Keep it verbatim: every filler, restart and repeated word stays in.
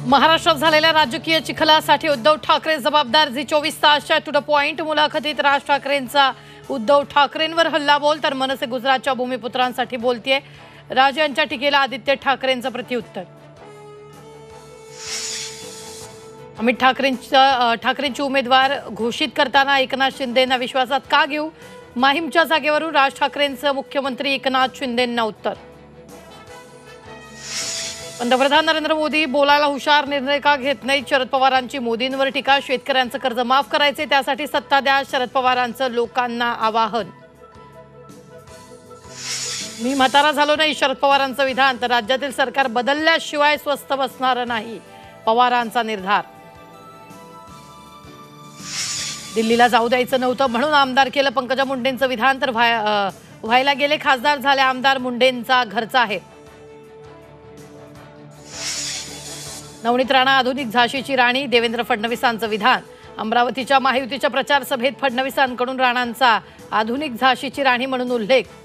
महाराष्ट्रात झालेल्या राजकीय चिखलासाठी उद्धव ठाकरे जबाबदार. झी चोवीस तासच्या टू द पॉइंट मुलाखतीत राज ठाकरेंचा उद्धव ठाकरेंवर हल्ला बोल, तर मनसे गुजरातच्या भूमिपुत्रांसाठी बोलतीये. राज यांच्या टीकेला आदित्य ठाकरेंचं प्रत्युत्तर. अमित ठाकरेंच्या ठाकरेंची उमेदवार घोषित करताना एकनाथ शिंदेंना विश्वासात का घेऊ? माहीमच्या जागेवरून राज ठाकरेंचं मुख्यमंत्री एकनाथ शिंदेंना उत्तर. पंतप्रधान नरेंद्र मोदी बोलायला हुशार, निर्णय का घेत नाहीत? शरद पवारांची मोदींवर टीका. शेतकऱ्यांचं कर्ज माफ करायचे, त्यासाठी सत्ता द्या. शरद पवारांचं लोकांना आवाहन. मी म्हातारा झालो नाही, शरद पवारांचं विधान. तर राज्यातील सरकार बदलल्याशिवाय स्वस्थ बसणार नाही, पवारांचा निर्धार. दिल्लीला जाऊ द्यायचं नव्हतं म्हणून आमदार केलं, पंकजा मुंडेंचं विधान. तर व्हायला गेले खासदार, झाले आमदार, मुंडेंचा घरचा आहे. नवनीत राणा आधुनिक झाशीची राणी, देवेंद्र फडणवीसांचं विधान. अमरावतीच्या महायुतीच्या प्रचार सभेत फडणवीसांकडून राणांचा आधुनिक झाशीची राणी म्हणून उल्लेख.